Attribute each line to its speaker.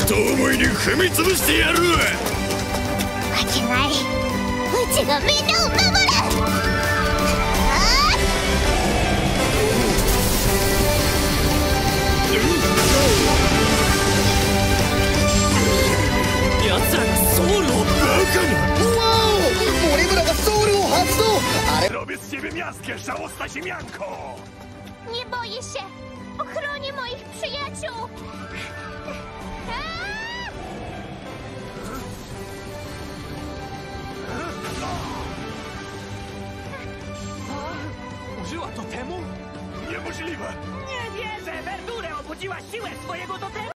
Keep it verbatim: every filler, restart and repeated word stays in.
Speaker 1: と思いに踏み潰してやる。
Speaker 2: 負けない。うちがみんなを守る。
Speaker 1: 奴らがソウルをバカな。
Speaker 3: わお、森村がソウルを発動。あれ
Speaker 4: Robię z ciebie miastkę, żałosna ziemianko!
Speaker 2: Nie boję się. Ochronię moich przyjaciół.
Speaker 4: Użyła totemu? Niemożliwe!
Speaker 5: Nie wierzę! Verdure obudziła siłę swojego totemu!